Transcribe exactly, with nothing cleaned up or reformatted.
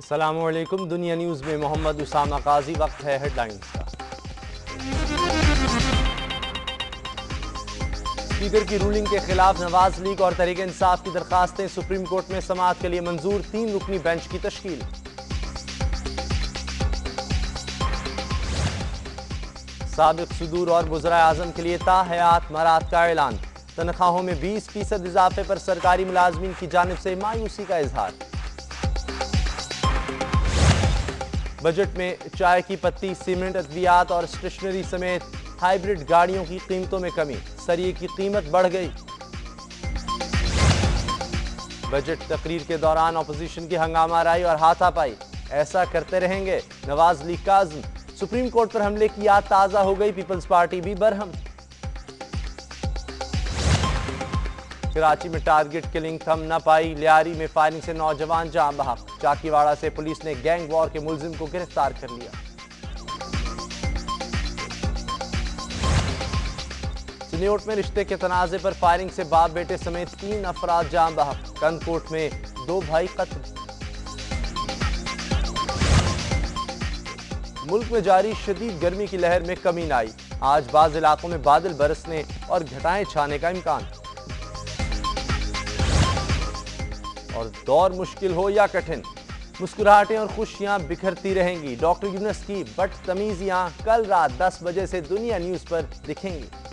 अस्सलामुअलैकुम। दुनिया न्यूज़ में मोहम्मद उसामा काजी। वक्त है हेडलाइंस का। स्पीकर की रूलिंग के खिलाफ नवाज लीग और तहरीक इंसाफ की दरखास्तें सुप्रीम कोर्ट में समाअत के लिए मंजूर। तीन रुकनी बेंच की तश्कील। साबिक सुदूर और वज़राए आज़म के लिए ताहयात मराहत का ऐलान। तनख्वाहों में बीस फीसद इजाफे पर सरकारी मुलाजमीन की जानिब से मायूसी का इजहार। बजट में चाय की पत्ती, सीमेंट, अद्वियात और स्टेशनरी समेत हाइब्रिड गाड़ियों की कीमतों में कमी। सरिये की कीमत बढ़ गई। बजट तकरीर के दौरान अपोजिशन की हंगामा राई और हाथापाई। ऐसा करते रहेंगे, नवाज लीग का अज़्म। सुप्रीम कोर्ट पर हमले की याद ताज़ा हो गई, पीपल्स पार्टी भी बरहम। कराची में टारगेट किलिंग थम न पाई। लियारी में फायरिंग से नौजवान जान बहक। चाकीवाड़ा से पुलिस ने गैंग वॉर के मुलजिम को गिरफ्तार कर लिया। चिन्योट में रिश्ते के तनाजे पर फायरिंग से बाप बेटे समेत तीन अफराद जान बहक। कनकोट में दो भाई कत्ल। मुल्क में जारी शदीद गर्मी की लहर में कमी न आई। आज बाज़ इलाकों में बादल बरसने और घटाएं छाने का इम्कान। और दौर मुश्किल हो या कठिन, मुस्कुराहटें और खुशियां बिखरती रहेंगी। डॉक्टर यूनुस की बदतमीजियां कल रात दस बजे से दुनिया न्यूज़ पर दिखेंगी।